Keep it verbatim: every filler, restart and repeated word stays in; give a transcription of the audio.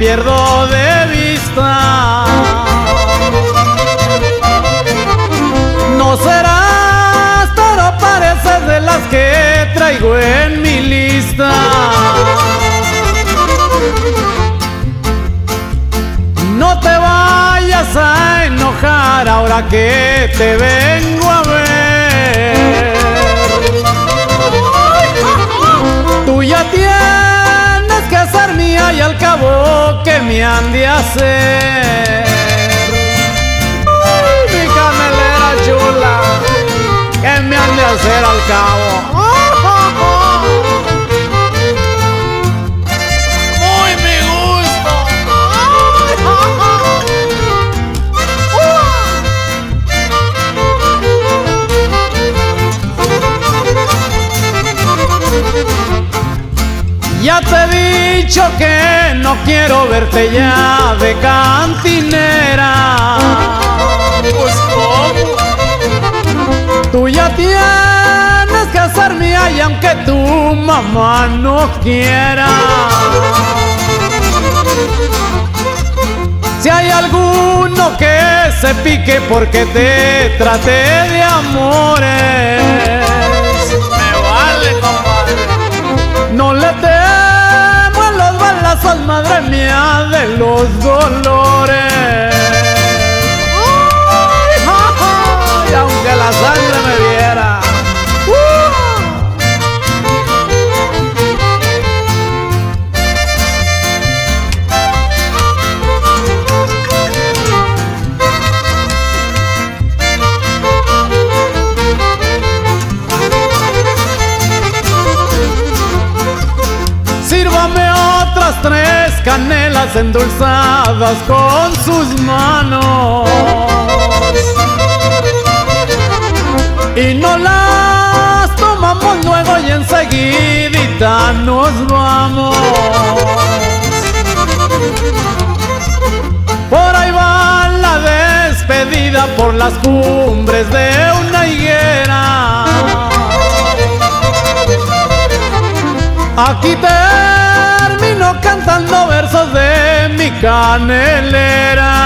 pierdo de vista. No serás, pero pareces de las que traigo en mi lista. No te vayas a enojar ahora que te vengo a ver. Tú ya tienes que ser mía y al cabo que me han de hacer. Ay, mi canelera chula, que me han de hacer al cabo. Muy mi gusto. Ya te he dicho que no quiero verte ya de cantinera. Pues ¿cómo? Tú ya tienes que ser mía y aunque tu mamá no quiera. Si hay alguno que se pique porque te traté de amores, me vale, compadre. No le temo en los balazos, madre mía, de los dolores. Y aunque la sangre me viera. Sírvame otras tres canelas endulzadas con sus manos y no las tomamos luego y enseguidita nos vamos. Por ahí va la despedida por las cumbres de una higuera. Aquí termino cantando versos de mi canelera.